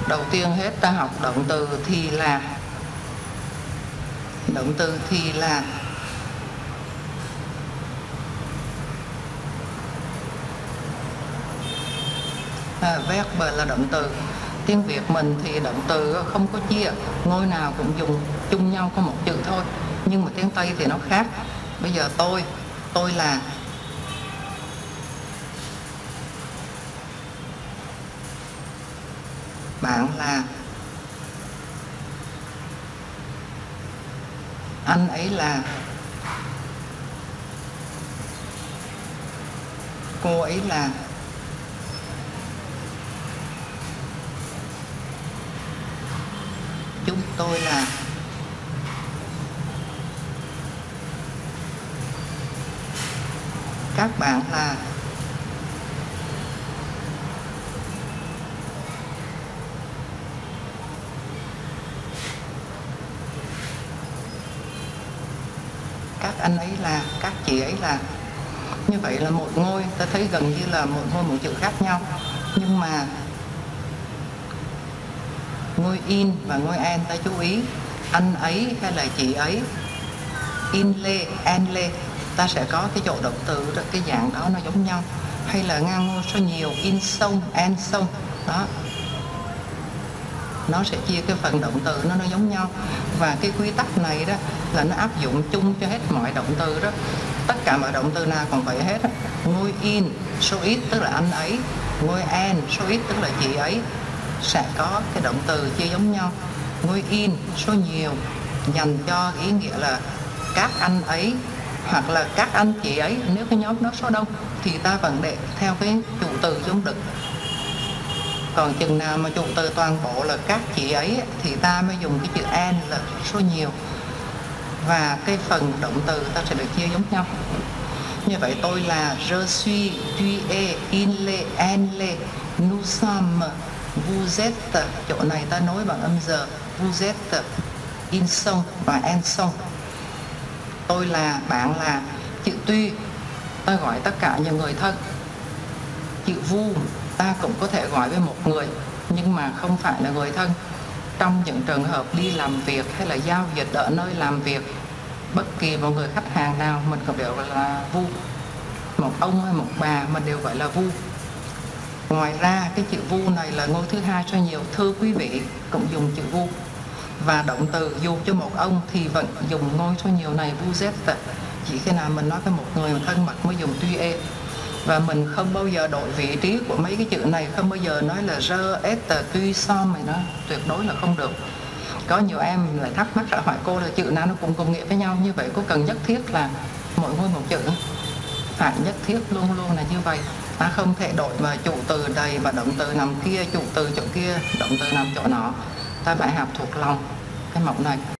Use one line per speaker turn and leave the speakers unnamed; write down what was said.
Đầu tiên hết ta học động từ thì là. Động từ thì là. Verb là động từ. Tiếng Việt mình thì động từ không có chia, ngôi nào cũng dùng chung nhau có một chữ thôi. Nhưng mà tiếng Tây thì nó khác. Bây giờ tôi là. Bạn là. Anh ấy là. Cô ấy là. Chúng tôi là. Các bạn là. Các anh ấy là. Các chị ấy là. Như vậy là một ngôi, ta thấy gần như là một ngôi một chữ khác nhau. Nhưng mà ngôi in và ngôi en ta chú ý, anh ấy hay là chị ấy, in lê, en lê, ta sẽ có cái chỗ động từ đó, cái dạng đó nó giống nhau. Hay là ngang ngôi số nhiều, in sông, en sông, đó, nó sẽ chia cái phần động từ nó giống nhau. Và cái quy tắc này đó là nó áp dụng chung cho hết mọi động từ đó. Tất cả mọi động từ nào còn vậy hết. Ngôi in số ít tức là anh ấy, ngôi en số ít tức là chị ấy sẽ có cái động từ chia giống nhau. Ngôi in số nhiều dành cho ý nghĩa là các anh ấy hoặc là các anh chị ấy. Nếu cái nhóm nó số đông thì ta vẫn để theo cái chủ từ giống đực. Còn chừng nào mà chủ từ toàn bộ là các chị ấy thì ta mới dùng cái chữ en là số nhiều. Và cái phần động từ ta sẽ được chia giống nhau. Như vậy tôi là, je suis, tu es, il est, elle est, nous sommes, vous êtes. Chỗ này ta nối bằng âm giờ, vous êtes, ils sont và elles sont. Tôi là, bạn là. Chữ tuy ta gọi tất cả những người thân. Chữ vous ta cũng có thể gọi với một người nhưng mà không phải là người thân. Trong những trường hợp đi làm việc hay là giao dịch ở nơi làm việc, bất kỳ một người khách hàng nào mình cũng đều gọi là vu. Một ông hay một bà mình đều gọi là vu. Ngoài ra cái chữ vu này là ngôi thứ hai cho nhiều. Thưa quý vị cũng dùng chữ vu. Và động từ dù cho một ông thì vẫn dùng ngôi số nhiều này, vous êtes. Chỉ khi nào mình nói với một người thân mật mới dùng tu es. Và mình không bao giờ đổi vị trí của mấy cái chữ này, không bao giờ nói là je êtes tu sommes này, đó tuyệt đối là không được. Có nhiều em lại thắc mắc hỏi cô là chữ nào nó cũng cùng nghĩa với nhau, như vậy có cần nhất thiết là mỗi ngôi một chữ? Phải nhất thiết luôn luôn là như vậy. Ta không thể đổi mà chủ từ đây và động từ nằm kia, chủ từ chỗ kia, động từ nằm chỗ nọ. Ta phải học thuộc lòng cái mẫu này.